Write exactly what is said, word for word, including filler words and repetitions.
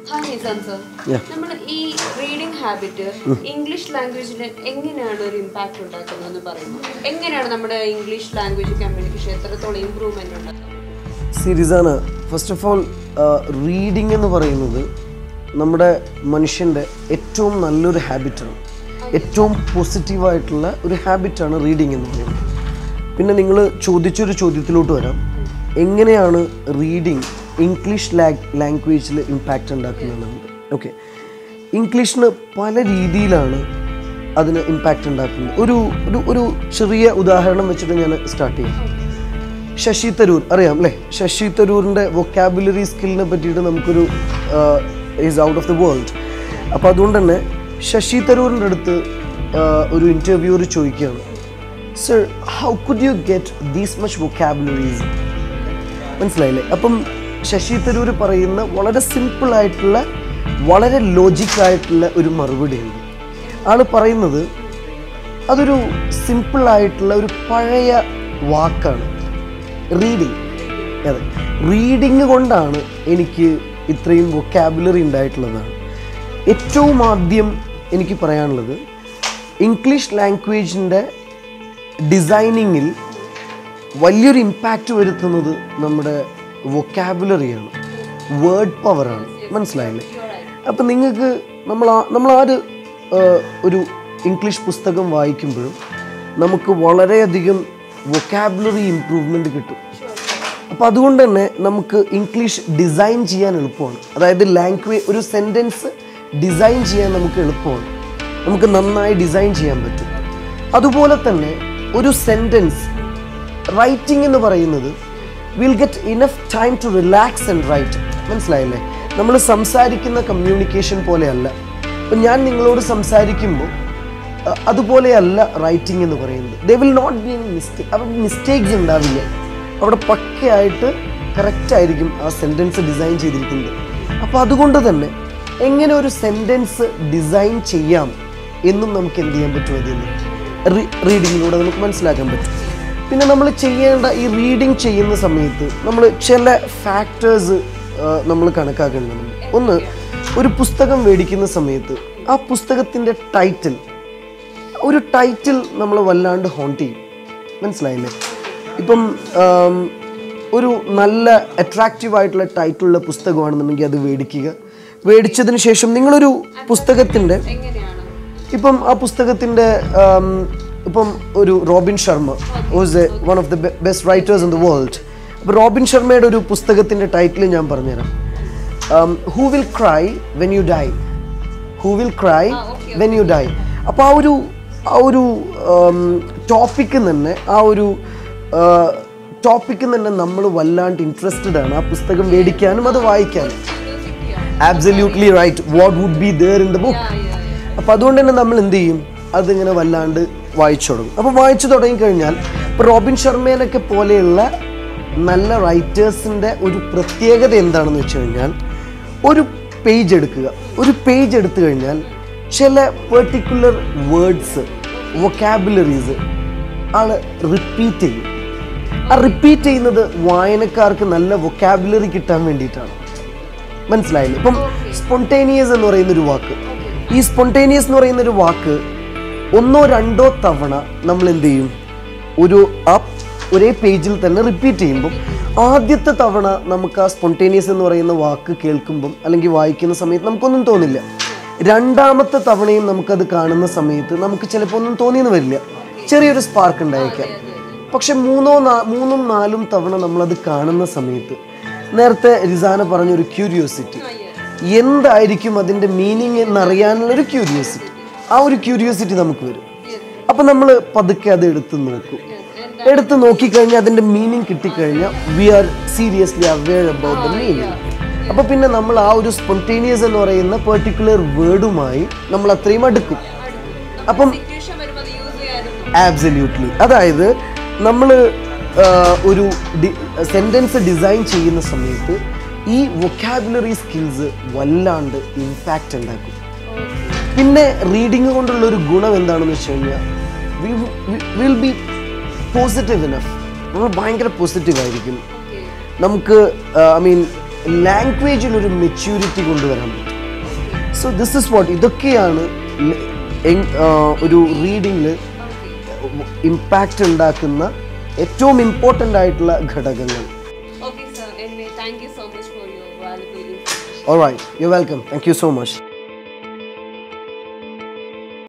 Hi Nizam sir. നമ്മൾ ഈ reading habit English ലാംഗ്വേജിൽ എങ്ങനെയാണ് ഒരു ഇമ്പാക്ട് ഉണ്ടാക്കുന്നതെന്ന് പറയുന്നു. എങ്ങനെയാണ് നമ്മുടെ ഇംഗ്ലീഷ് ലാംഗ്വേജ് കമ്മ്യൂണിക്കേഷൻ എത്രത്തോളം ഇംപ്രൂവ്മെന്റ് ഉണ്ടാക്കുന്നത്? സീരിയസാണ്. ഫസ്റ്റ് ഓഫ് ഓൾ റീഡിംഗ് എന്ന് പറയുന്നത് നമ്മുടെ മനുഷ്യൻ്റെ ഏറ്റവും നല്ലൊരു ഹാബിറ്റാണ്, ഏറ്റവും പോസിറ്റീവായിട്ടുള്ള ഒരു ഹാബിറ്റാണ് റീഡിംഗ് എന്ന് പറയുന്നത്. പിന്നെ നിങ്ങൾ ചോദിച്ചൊരു ചോദ്യത്തിലോട്ട് വരാം, എങ്ങനെയാണ് റീഡിംഗ് ഇംഗ്ലീഷ് ലാംഗ്വേജിൽ ഇമ്പാക്റ്റ് ഉണ്ടാക്കുന്നതെന്നുണ്ട്. ഓക്കെ, ഇംഗ്ലീഷിന് പല രീതിയിലാണ് അതിന് ഇമ്പാക്റ്റ് ഉണ്ടാക്കുന്നത്. ഒരു ഒരു ഒരു ചെറിയ ഉദാഹരണം വെച്ചിട്ട് ഞാൻ സ്റ്റാർട്ട് ചെയ്യാം. ശശി തരൂർ അറിയാം അല്ലേ? ശശി തരൂരിൻ്റെ വൊക്കാബുലറി സ്കില്ലിനെ പറ്റിയിട്ട് നമുക്കൊരു is out of the world. അപ്പോൾ അതുകൊണ്ട് തന്നെ ശശി തരൂരിൻ്റെ അടുത്ത് ഒരു ഇൻ്റർവ്യൂവർ ചോദിക്കുകയാണ്, sir how could you get these much vocabularies? മനസ്സിലായില്ലേ? അപ്പം ശശി തരൂർ പറയുന്ന വളരെ സിമ്പിളായിട്ടുള്ള വളരെ ലോജിക്കായിട്ടുള്ള ഒരു മറുപടിയുണ്ട്. ആൾ പറയുന്നത് അതൊരു സിമ്പിളായിട്ടുള്ള ഒരു പഴയ വാക്കാണ് റീഡിങ്. അതെ, റീഡിങ് കൊണ്ടാണ് എനിക്ക് ഇത്രയും വൊക്കാബുലറി ഉണ്ടായിട്ടുള്ളതാണ്. ഏറ്റവും ആദ്യം എനിക്ക് പറയാനുള്ളത്, ഇംഗ്ലീഷ് ലാംഗ്വേജിൻ്റെ ഡിസൈനിങ്ങിൽ വലിയൊരു ഇമ്പാക്റ്റ് വരുത്തുന്നത് നമ്മുടെ വൊക്കാബുലറിയാണ്, വേർഡ് പവറാണ്. മനസ്സിലായില്ലേ? അപ്പം നിങ്ങൾക്ക് നമ്മൾ നമ്മൾ ആര് ഒരു ഇംഗ്ലീഷ് പുസ്തകം വായിക്കുമ്പോഴും നമുക്ക് വളരെയധികം വൊക്കാബുലറി ഇമ്പ്രൂവ്മെൻറ്റ് കിട്ടും. അപ്പോൾ അതുകൊണ്ട് തന്നെ നമുക്ക് ഇംഗ്ലീഷ് ഡിസൈൻ ചെയ്യാൻ എളുപ്പമാണ്. അതായത് ലാംഗ്വേജ് ഒരു സെൻറ്റൻസ് ഡിസൈൻ ചെയ്യാൻ നമുക്ക് എളുപ്പമാണ്, നമുക്ക് നന്നായി ഡിസൈൻ ചെയ്യാൻ പറ്റും. അതുപോലെ തന്നെ ഒരു സെൻറ്റൻസ് റൈറ്റിംഗ് എന്ന് പറയുന്നത് will get enough time to relax and write. മനസ്സിലായില്ലേ? നമ്മൾ സംസാരിക്കുന്ന കമ്മ്യൂണിക്കേഷൻ പോലെയല്ല. ഇപ്പം ഞാൻ നിങ്ങളോട് സംസാരിക്കുമ്പോൾ അതുപോലെയല്ല റൈറ്റിംഗ് എന്ന് പറയുന്നത്. They will not be any mistake. അവിടെ മിസ്റ്റേക്സ് ഉണ്ടാവില്ല. അവിടെ പക്കയായിട്ട് കറക്റ്റായിരിക്കും ആ സെൻറ്റൻസ് ഡിസൈൻ ചെയ്തിരിക്കുന്നത്. അപ്പോൾ അതുകൊണ്ട് തന്നെ എങ്ങനെ ഒരു സെൻറ്റൻസ് ഡിസൈൻ ചെയ്യാം എന്നും നമുക്ക് എന്ത് ചെയ്യാൻ പറ്റും, അതിന് റീഡിങ്ങിലൂടെ നമുക്ക് മനസ്സിലാക്കാൻ പറ്റും. പിന്നെ നമ്മൾ ചെയ്യേണ്ട ഈ റീഡിങ് ചെയ്യുന്ന സമയത്ത് നമ്മൾ ചില ഫാക്ടേഴ്സ് നമ്മൾ കണക്കാക്കേണ്ടതുണ്ട്. ഒന്ന്, ഒരു പുസ്തകം മേടിക്കുന്ന സമയത്ത് ആ പുസ്തകത്തിൻ്റെ ടൈറ്റിൽ ഒരു ടൈറ്റിൽ നമ്മൾ വല്ലാണ്ട് ഹോണ്ട് ചെയ്യും. മനസ്സിലായില്ലേ? ഇപ്പം ഒരു നല്ല അട്രാക്റ്റീവായിട്ടുള്ള ടൈറ്റിലുള്ള പുസ്തകമാണെന്നുണ്ടെങ്കിൽ അത് മേടിക്കുക. മേടിച്ചതിന് ശേഷം നിങ്ങളൊരു പുസ്തകത്തിൻ്റെ ഇപ്പം ആ പുസ്തകത്തിൻ്റെ ഇപ്പം ഒരു Robin Sharma was a one of the best writers in the world. അപ്പോൾ റോബിൻ ശർമ്മയുടെ ഒരു പുസ്തകത്തിൻ്റെ ടൈറ്റിൽ ഞാൻ പറഞ്ഞുതരാം. Who will cry when you die. Who will cry when you die. അപ്പോൾ ആ ഒരു ആ ഒരു ടോപ്പിക്ക് തന്നെ ആ ഒരു ടോപ്പിക്ക് തന്നെ നമ്മൾ വല്ലാണ്ട് ഇൻട്രസ്റ്റഡ് ആണ് ആ പുസ്തകം മേടിക്കാനും അത് വായിക്കാനും. Absolutely right. What would be there in the book. അപ്പോൾ അതുകൊണ്ട് തന്നെ നമ്മൾ എന്ത് ചെയ്യും, അതിങ്ങനെ വല്ലാണ്ട് വായിച്ചു തുടങ്ങും. അപ്പോൾ വായിച്ചു തുടങ്ങിക്കഴിഞ്ഞാൽ ഇപ്പോൾ റോബിൻ ശർമ്മേനൊക്കെ പോലെയുള്ള നല്ല റൈറ്റേഴ്സിൻ്റെ ഒരു പ്രത്യേകത എന്താണെന്ന് വെച്ച് കഴിഞ്ഞാൽ, ഒരു പേജ് എടുക്കുക. ഒരു പേജ് എടുത്തു കഴിഞ്ഞാൽ ചില particular words, vocabularies all repeat ചെയ്യും. ആ റിപ്പീറ്റ് ചെയ്യുന്നത് വായനക്കാർക്ക് നല്ല വൊക്കാബുലറി കിട്ടാൻ വേണ്ടിയിട്ടാണ്. മനസ്സിലായില്ലേ? ഇപ്പം സ്പോണ്ടേനിയസ് എന്ന് പറയുന്നൊരു വാക്ക്, ഈ സ്പോണ്ടേനിയസ് എന്ന് പറയുന്നൊരു വാക്ക് ഒന്നോ രണ്ടോ തവണ നമ്മൾ എന്ത് ചെയ്യും, ഒരു ആ ഒരേ പേജിൽ തന്നെ റിപ്പീറ്റ് ചെയ്യുമ്പം ആദ്യത്തെ തവണ നമുക്ക് ആ സ്പോണ്ടേനിയസ് എന്ന് പറയുന്ന വാക്ക് കേൾക്കുമ്പം അല്ലെങ്കിൽ വായിക്കുന്ന സമയത്ത് നമുക്കൊന്നും തോന്നില്ല. രണ്ടാമത്തെ തവണയും നമുക്കത് കാണുന്ന സമയത്ത് നമുക്ക് ചിലപ്പോൾ ഒന്നും തോന്നിയെന്ന് വരില്ല, ചെറിയൊരു സ്പാർക്ക് ഉണ്ടായേക്കാം. പക്ഷെ മൂന്നോ നാ മൂന്നും നാലും തവണ നമ്മളത് കാണുന്ന സമയത്ത് നേരത്തെ റിസാന പറഞ്ഞൊരു ക്യൂരിയോസിറ്റി, എന്തായിരിക്കും അതിൻ്റെ മീനിങ് എന്നറിയാനുള്ളൊരു ക്യൂരിയോസിറ്റി, ആ ഒരു ക്യൂരിയോസിറ്റി നമുക്ക് വരും. അപ്പം നമ്മൾ പതുക്കെ അത് എടുത്ത് നോക്കും. എടുത്ത് നോക്കിക്കഴിഞ്ഞാൽ അതിൻ്റെ മീനിങ് കിട്ടിക്കഴിഞ്ഞാൽ we are seriously aware about the meaning. അപ്പോൾ പിന്നെ നമ്മൾ ആ ഒരു സ്പോണ്ടേനിയസ് എന്ന് പറയുന്ന പെർട്ടിക്കുലർ വേർഡുമായി നമ്മൾ അത്രയും അടുക്കും. അപ്പം ആബ്സല്യൂട്ട്ലി, അതായത് നമ്മൾ ഒരു സെൻറ്റൻസ് ഡിസൈൻ ചെയ്യുന്ന സമയത്ത് ഈ വൊക്കാബുലറി സ്കിൽസ് വല്ലാണ്ട് ഇമ്പാക്റ്റ് ഉണ്ടാക്കും. പിന്നെ റീഡിങ് കൊണ്ടുള്ള ഒരു ഗുണം എന്താണെന്ന് വെച്ച് കഴിഞ്ഞാൽ വിൽ ബി പോസിറ്റീവ് ഇനഫ്. നമ്മൾ ഭയങ്കര പോസിറ്റീവ് ആയിരിക്കും. നമുക്ക് ഐ മീൻ ലാംഗ്വേജിലൊരു മെച്യൂരിറ്റി കൊണ്ടുവരാൻ പറ്റും. സോ ദിസ് ഇസ് വാട്ട് ഇതൊക്കെയാണ് ഒരു റീഡിങ്ങിൽ ഇമ്പാക്റ്റ് ഉണ്ടാക്കുന്ന ഏറ്റവും ഇമ്പോർട്ടൻ്റ് ആയിട്ടുള്ള ഘടകങ്ങൾ. Okay, sir. Anyway, thank you so much for your valuable information. All right, you're welcome. Thank you so much.